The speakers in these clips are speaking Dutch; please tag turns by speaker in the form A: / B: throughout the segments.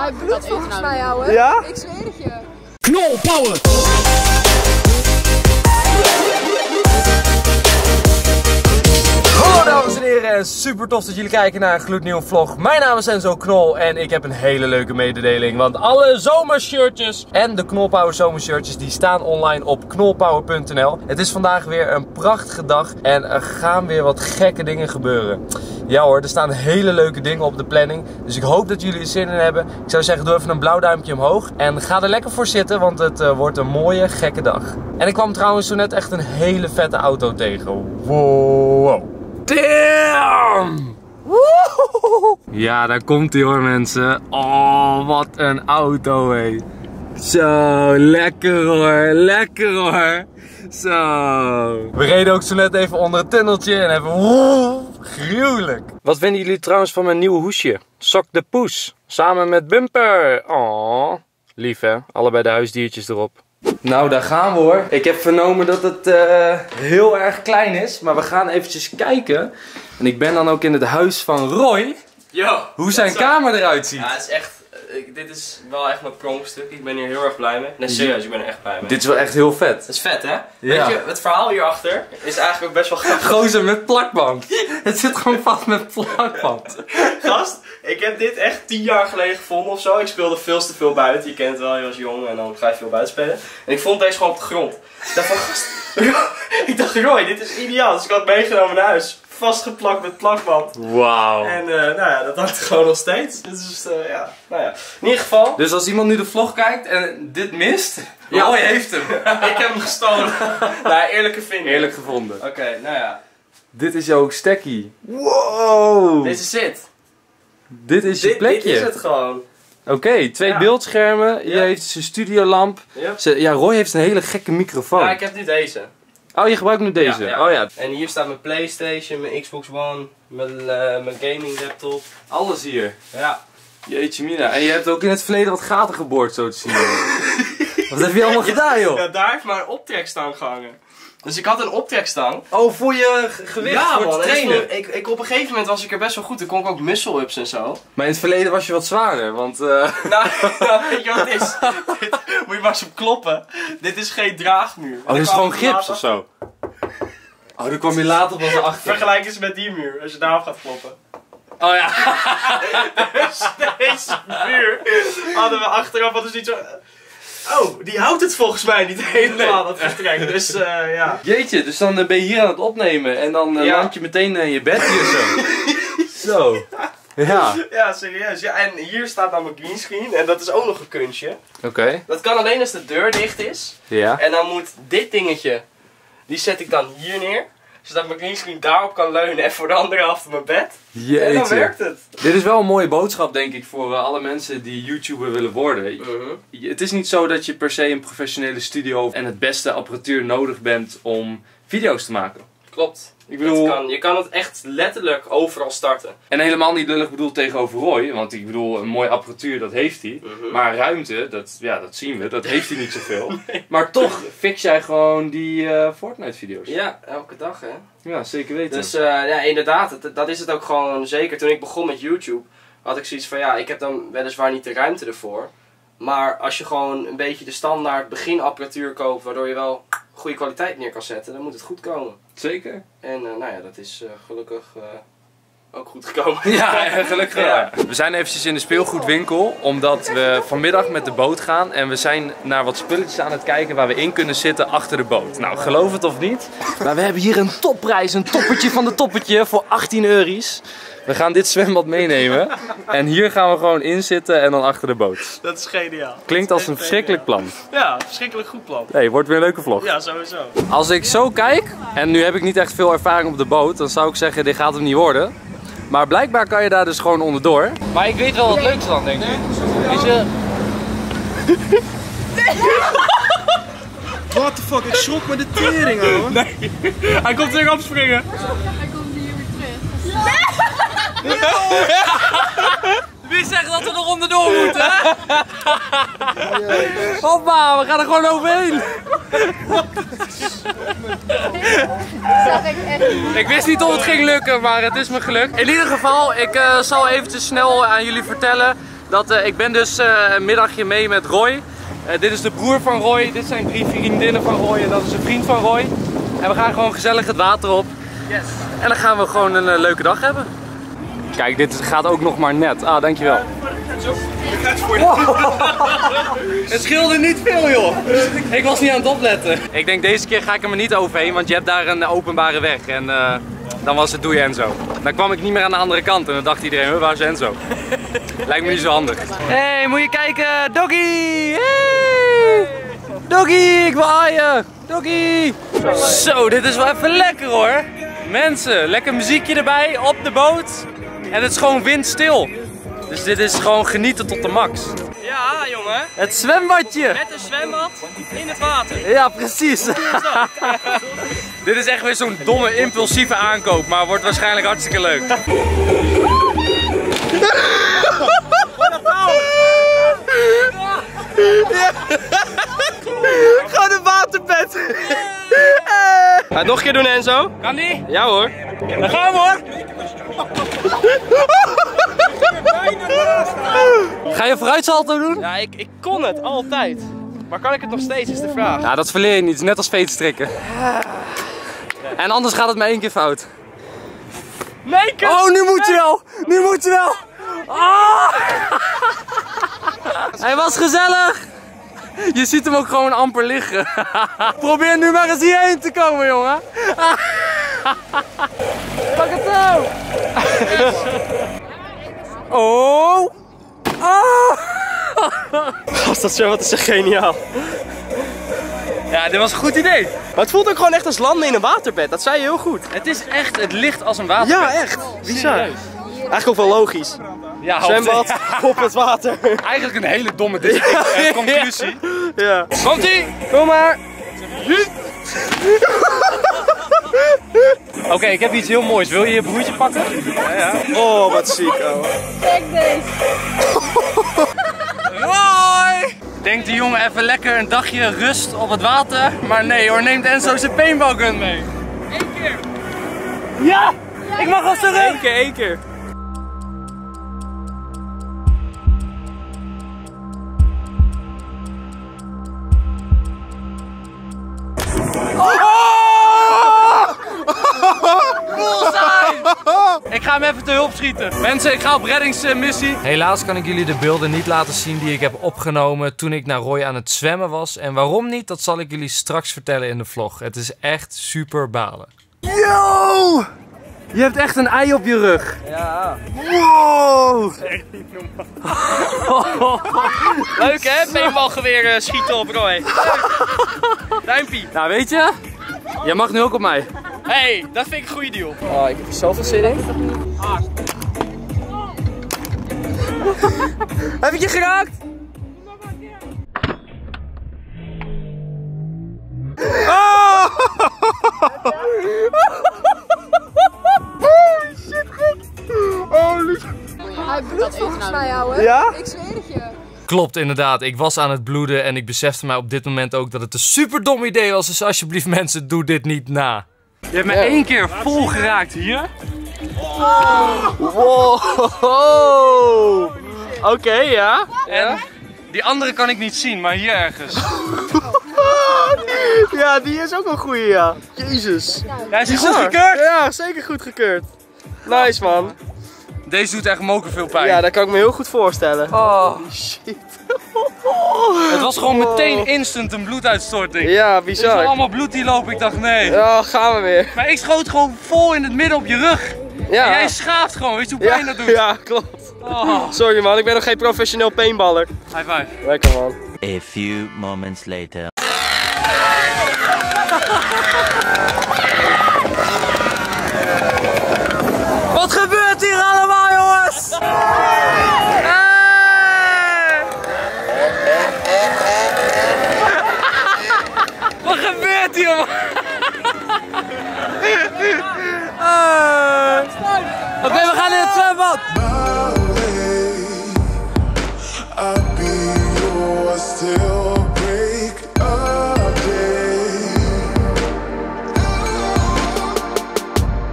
A: ik doe dat volgens mij, ouwe.
B: Ja?
A: Ik zweer het je.
C: Knol Power!
B: Hallo dames en heren en super tof dat jullie kijken naar een gloednieuwe vlog. Mijn naam is Enzo Knol en ik heb een hele leuke mededeling. Want alle zomershirtjes en de Knol Power zomershirtjes die staan online op knolpower.nl. Het is vandaag weer een prachtige dag en er gaan weer wat gekke dingen gebeuren. Ja hoor, er staan hele leuke dingen op de planning. Dus ik hoop dat jullie er zin in hebben. Ik zou zeggen, doe even een blauw duimpje omhoog. En ga er lekker voor zitten, want het wordt een mooie, gekke dag. En ik kwam trouwens zo net echt een hele vette auto tegen. Wow. Damn! Woehoe. Ja, daar komt hij hoor mensen. Oh, wat een auto hé. Zo, lekker hoor. Lekker hoor. Zo. We reden ook zo net even onder het tunneltje en hebben... Woe, gruwelijk. Wat vinden jullie trouwens van mijn nieuwe hoesje? Sok de Poes. Samen met Bumper. Oh, lief hè. Allebei de huisdiertjes erop. Nou, daar gaan we hoor. Ik heb vernomen dat het heel erg klein is. Maar we gaan eventjes kijken. En ik ben dan ook in het huis van Roy.
D: Yo,
B: hoe zijn kamer eruit ziet.
D: Ja, het is echt... dit is wel echt mijn pronkstuk. Ik ben hier heel erg blij mee. Nee, serieus, ik ben er echt blij mee.
B: Dit is wel echt heel vet.
D: Dat is vet, hè?
B: Ja.
D: Weet je, het verhaal hierachter is eigenlijk ook best wel grappig.
B: Gozer met plakband. Het zit gewoon vast met plakband.
D: Gast, ik heb dit echt 10 jaar geleden gevonden of zo. Ik speelde veel te veel buiten. Je kent het wel, je was jong en dan ga je veel buiten spelen. En ik vond deze gewoon op de grond. Ik dacht van, gast... ik dacht, Roy, dit is ideaal. Dus ik had het meegenomen naar huis. Vastgeplakt met plakband.
B: Wauw.
D: En nou ja, dat hangt er gewoon nog steeds. Dus ja, nou ja. In ieder geval.
B: Dus als iemand nu de vlog kijkt en dit mist,
D: Ja.
B: Roy heeft hem.
D: Ik heb hem gestolen. Nou, eerlijke vinger.
B: Eerlijk gevonden.
D: Oké, nou ja.
B: Dit is jouw stekkie. Wow.
D: Dit is het.
B: Dit is je plekje.
D: Dit is het gewoon.
B: Oké, 2 beeldschermen. Hier heeft zijn studiolamp.
D: Ja.
B: Ja, Roy heeft een hele gekke microfoon.
D: Ja, ik heb nu deze.
B: Oh, je gebruikt nu deze?
D: Ja.
B: Oh ja.
D: En hier staat mijn PlayStation, mijn Xbox One, mijn gaming laptop.
B: Alles hier.
D: Ja.
B: Jeetje mina. En je hebt ook in het verleden wat gaten geboord, zo te zien. Wat heb je allemaal gedaan, joh?
D: Ja, daar heeft maar een optrekstang gehangen. Dus ik had een optrekstang.
B: Oh, voor je gewicht,
D: Ja,
B: voor
D: man.
B: het trainen.
D: Ik op een gegeven moment was ik er best wel goed. Dan kon ik ook muscle-ups en zo.
B: Maar in het verleden was je wat zwaarder, want...
D: Nou, weet je wat het is? Dit, moet je maar eens op kloppen. Dit is geen draagmuur.
B: Oh, dit is gewoon gips of zo? Oh, dan kwam je later pas achter.
D: Vergelijk eens met die muur, als je daarop gaat kloppen.
B: Oh ja.
D: Dus deze muur hadden we achteraf, wat is niet zo... Oh, die houdt het volgens mij niet helemaal, dat vertrek. Dus ja.
B: Jeetje, dus dan ben je hier aan het opnemen en dan
D: Ja.
B: land je meteen in je bed hier zo. Zo. Ja.
D: Ja, serieus. Ja, en hier staat dan mijn greenscreen en dat is ook nog een kunstje.
B: Oké.
D: Dat kan alleen als de deur dicht is.
B: Ja.
D: En dan moet dit dingetje, die zet ik dan hier neer. Zodat mijn greenscreen daarop kan leunen en voor de andere helft van mijn bed.
B: Jeetje.
D: En dan werkt het.
B: Dit is wel een mooie boodschap denk ik voor alle mensen die YouTuber willen worden. Het is niet zo dat je per se een professionele studio en het beste apparatuur nodig bent om video's te maken.
D: Klopt.
B: Ik bedoel...
D: Je kan het echt letterlijk overal starten.
B: En helemaal niet lullig bedoeld tegenover Roy, want ik bedoel een mooie apparatuur dat heeft hij. Maar ruimte, dat zien we, dat heeft hij niet zoveel.
D: Nee.
B: Maar toch fix jij gewoon die Fortnite video's.
D: Ja, elke dag hè.
B: Ja, zeker weten.
D: Dus ja, inderdaad, dat is het ook gewoon zeker. Toen ik begon met YouTube, had ik zoiets van ja, ik heb dan weliswaar niet de ruimte ervoor. Maar als je gewoon een beetje de standaard beginapparatuur koopt, waardoor je wel goede kwaliteit neer kan zetten, dan moet het goed komen.
B: Zeker.
D: En nou ja, dat is gelukkig ook goed gekomen.
B: Ja, gelukkig.
D: Ja.
B: We zijn eventjes in de speelgoedwinkel, omdat we vanmiddag met de boot gaan. En we zijn naar wat spulletjes aan het kijken waar we in kunnen zitten achter de boot. Nou, geloof het of niet. Maar we hebben hier een topprijs, een toppertje van de toppertje voor 18 euro's. We gaan dit zwembad meenemen. En hier gaan we gewoon in zitten en dan achter de boot.
D: Dat is geniaal.
B: Klinkt als een verschrikkelijk plan.
D: Ja, verschrikkelijk goed plan.
B: Nee, wordt weer een leuke vlog.
D: Ja, sowieso.
B: Als ik zo kijk, en nu heb ik niet echt veel ervaring op de boot, dan zou ik zeggen, dit gaat hem niet worden. Maar blijkbaar kan je daar dus gewoon onderdoor. Maar ik weet wel wat leuks dan, denk ik. Weet je...
C: What the fuck, ik schrok met de tering, hoor.
D: Nee, hij komt terug opspringen.
A: Hij komt hier weer terug.
B: Wie zegt dat we er onderdoor moeten? Hoppa, we gaan er gewoon overheen.
A: Dat ik echt niet.
B: Ik wist niet of het ging lukken, maar het is me gelukt. In ieder geval, ik zal eventjes snel aan jullie vertellen Ik ben dus een middagje mee met Roy. Dit is de broer van Roy, dit zijn 3 vriendinnen van Roy en dat is een vriend van Roy. En we gaan gewoon gezellig het water op. Yes. En dan gaan we gewoon een leuke dag hebben. Kijk, dit gaat ook nog maar net. Ah, dankjewel. Het scheelde niet veel, joh. Ik was niet aan het opletten. Ik denk deze keer ga ik er maar niet overheen, want je hebt daar een openbare weg. En dan was het doei Enzo. Dan kwam ik niet meer aan de andere kant en dan dacht iedereen, waar is Enzo? Lijkt me niet zo handig. Hey, moet je kijken, Doggy! Hey! Doggy, ik wil aaien! Doggy! Zo, dit is wel even lekker hoor. Mensen, lekker muziekje erbij, op de boot. En het is gewoon windstil. Dus dit is gewoon genieten tot de max.
D: Ja, jongen.
B: Het zwembadje.
D: Met een zwembad in het water.
B: Ja, precies. Dit is echt weer zo'n domme, impulsieve aankoop, maar wordt waarschijnlijk hartstikke leuk.
D: Gewoon een waterbed. Ga het nog een keer doen, Enzo?
B: Kan die?
D: Ja hoor.
B: Dan gaan we hoor. Ga je vooruitsalto doen?
D: Ja, ik kon het altijd. Maar kan ik het nog steeds, is de vraag.
B: Ja, dat verleer je niet. Net als veetstrikken. En anders gaat het maar 1 keer fout.
D: Nee, kut.
B: Oh, nu moet je wel! Nu moet je wel! Oh! Hij was gezellig! Je ziet hem ook gewoon amper liggen. Probeer nu maar eens hierheen te komen, jongen. Pak het zo! Oh! Oh!
D: Gast, dat zwembad is echt geniaal.
B: Ja, dit was een goed idee.
D: Maar het voelt ook gewoon echt als landen in een waterbed. Dat zei je heel goed.
B: Het is echt, het ligt als een waterbed.
D: Ja, echt. Bizar. Eigenlijk ook wel logisch.
B: Ja,
D: Zwembad op het water.
B: Eigenlijk een hele domme conclusie.
D: Ja.
B: Komt-ie!
D: Kom maar.
B: Oké, ik heb iets heel moois. Wil je je broertje pakken?
D: Ja. Oh, wat ziek. Oh.
A: Kijk deze.
B: Roy! Denkt die jongen even lekker een dagje rust op het water. Maar nee hoor, neemt Enzo zijn paintballgun mee.
A: 1 keer.
B: Ja! Ik mag al terug!
D: 1 keer.
B: Ik ga hem even te hulp schieten. Mensen, ik ga op reddingsmissie. Helaas kan ik jullie de beelden niet laten zien die ik heb opgenomen toen ik naar Roy aan het zwemmen was. En waarom niet, dat zal ik jullie straks vertellen in de vlog. Het is echt super balen. Yo! Je hebt echt een ei op je rug.
D: Ja.
B: Wow!
D: Leuk hè? Paintballgeweer schieten op Roy. Duimpie.
B: Nou weet je, jij mag nu ook op mij.
D: Hey, dat vind ik een goede deal. Oh, ik heb er zoveel zin in.
B: Heb ik je geraakt? Oh! Holy shit, goed! Holy shit.
A: Hij bloedt volgens mij, ouwe.
D: Ja?
A: Ik zweer het je.
B: Klopt, inderdaad. Ik was aan het bloeden en ik besefte mij op dit moment ook dat het een super dom idee was. Dus alsjeblieft mensen, doe dit niet na. Je hebt me 1 keer vol geraakt hier.
D: Wow. Oké, ja.
B: En die andere kan ik niet zien, maar hier ergens.
D: Ja, die is ook een goeie, ja. Jezus.
B: Ja, is die goed gekeurd?
D: Ja, zeker goed gekeurd. Nice, man.
B: Deze doet echt moker veel pijn.
D: Ja, dat kan ik me heel goed voorstellen.
B: Oh.
D: Shit.
B: Het was gewoon meteen instant een bloeduitstorting.
D: Ja,
B: Er is
D: bizar.
B: allemaal bloed die lopen. Ik dacht nee.
D: Ja, gaan we weer.
B: Maar ik schoot gewoon vol in het midden op je rug.
D: Ja.
B: En jij schaaft gewoon. Weet je hoe pijn dat doet?
D: Ja, klopt.
B: Oh.
D: Sorry man, ik ben nog geen professioneel paintballer.
B: High five.
D: Lekker man.
E: A few moments later.
B: Wat gebeurt hier allemaal, jongens? Hey! Wat gebeurt hier, man? Oké, we gaan in het zwembad.
F: I'll be yours till break of day.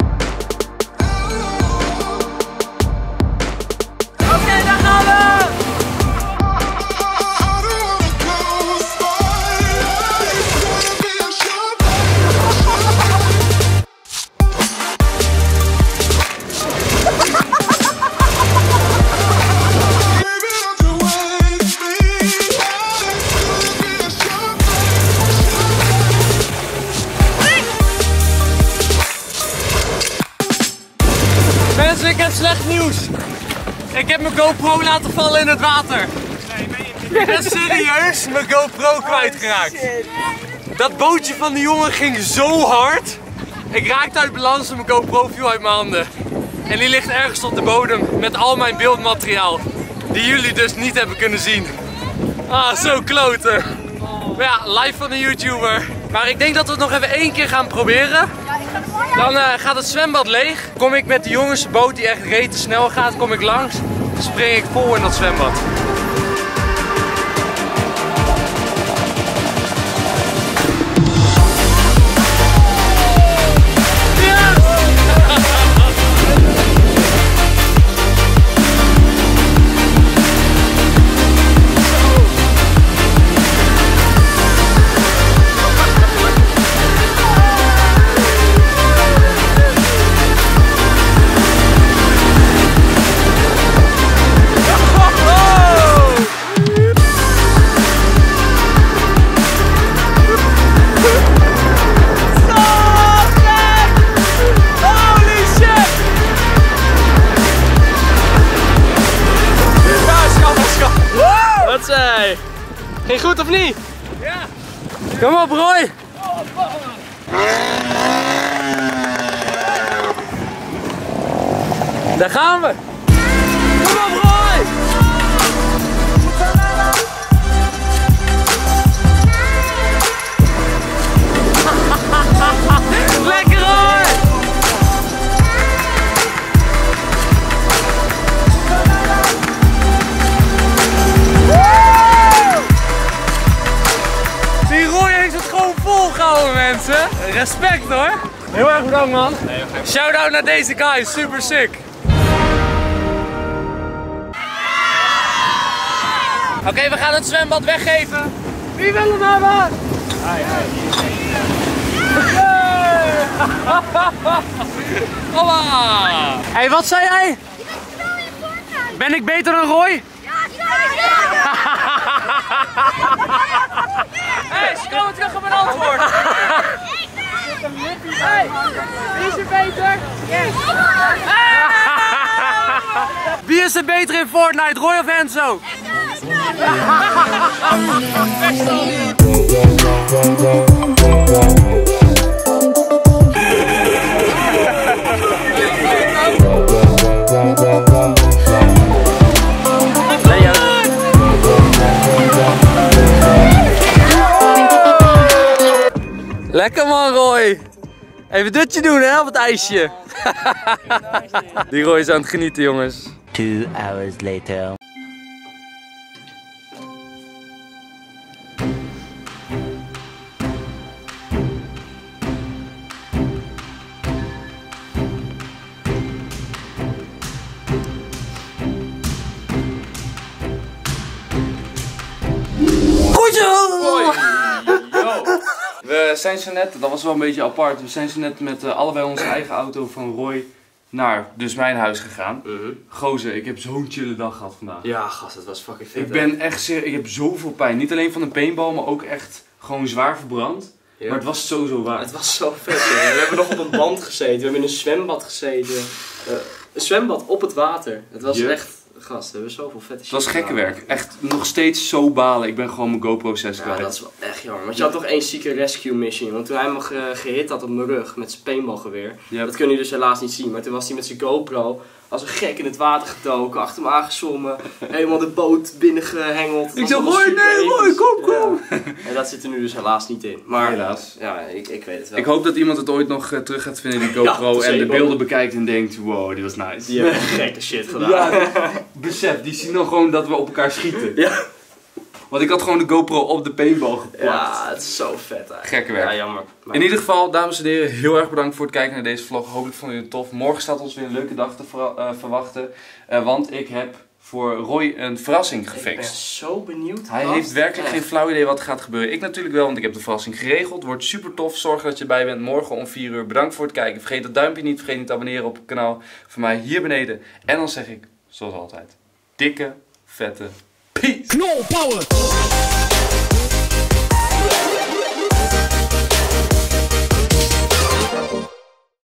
B: Oké, daar gaan we! Mensen, ik heb slecht nieuws. Ik heb mijn GoPro laten vallen in het water. Ik ben serieus mijn GoPro kwijtgeraakt. Dat bootje van die jongen ging zo hard. Ik raakte uit balans en mijn GoPro viel uit mijn handen. En die ligt ergens op de bodem met al mijn beeldmateriaal. Die jullie dus niet hebben kunnen zien. Ah, zo kloten. Maar ja, live van een YouTuber. Maar ik denk dat we het nog even 1 keer gaan proberen. Dan gaat het zwembad leeg. Kom ik met de jongensboot die echt rete snel gaat, kom ik langs. Dan spring ik vol in dat zwembad. Ging goed of niet? Ja! Kom op, Roy! Daar gaan we! Kom op, Roy! Lekker, Roy! Volgehouden, mensen. Respect hoor. Heel erg bedankt, man. Shout-out naar deze guy, super sick. Oké, we gaan het zwembad weggeven. Wie wil hem hebben? Hoppa. Hey, wat zei jij? Ben ik beter dan Roy? Hey, ze komen terug op een antwoord. Hey, wie is er beter? Yes. Wie is er beter in Fortnite, Roy of Enzo? Lekker man, Roy. Even dutje doen hè, op het ijsje. Die Roy is aan het genieten, jongens.
E: 2 hours later.
B: Goed zo! We zijn zo net, dat was wel een beetje apart, we zijn zo net met allebei onze eigen auto van Roy naar dus mijn huis gegaan. Gozer, ik heb zo'n chille dag gehad vandaag.
D: Ja, gast, het was fucking vet.
B: Ik ben echt serieus, ik heb zoveel pijn. Niet alleen van de paintball, maar ook echt gewoon zwaar verbrand. Ja. Maar het was zo waard.
D: Het was zo vet. We hebben nog op een band gezeten, we hebben in een zwembad gezeten. Een zwembad op het water. Het was echt... Gast, we hebben zoveel vette shit.
B: Het was gekke werk. Echt nog steeds zo balen. Ik ben gewoon mijn GoPro 6 kwijt.
D: Ja, dat is wel echt jammer. Want je had toch één zieke rescue mission. Want toen hij me gehit had op mijn rug met zijn paintballgeweer. Yep. Dat kun je dus helaas niet zien. Maar toen was hij met zijn GoPro als een gek in het water gedoken. Achter hem aangezwommen. Helemaal de boot binnengehengeld.
B: Ik zei, Roy, kom.
D: Ja. En dat zit er nu dus helaas niet in. Maar helaas. Ja, ik weet het wel.
B: Ik hoop dat iemand het ooit nog terug gaat vinden in die GoPro. Ja, en de beelden bekijkt en denkt, wow, dit was nice.
D: Die hebben gekke shit gedaan.
B: Ja, besef, die zien dan gewoon dat we op elkaar schieten. Ja. Want ik had gewoon de GoPro op de paintball geplakt.
D: Ja, het is zo vet eigenlijk.
B: Gekke werk.
D: Ja, jammer. Maar...
B: In ieder geval, dames en heren, heel erg bedankt voor het kijken naar deze vlog. Hopelijk vonden jullie het tof. Morgen staat ons weer een leuke dag te verwachten. Want ik heb voor Roy een verrassing gefixt. Ik ben
D: zo benieuwd.
B: Hij heeft werkelijk geen flauw idee wat er gaat gebeuren. Ik natuurlijk wel, want ik heb de verrassing geregeld. Wordt super tof. Zorg dat je erbij bent morgen om 4 uur. Bedankt voor het kijken. Vergeet het duimpje niet. Vergeet niet te abonneren op het kanaal van mij hier beneden. En dan zeg ik, zoals altijd, dikke, vette peace.
C: Knol Power!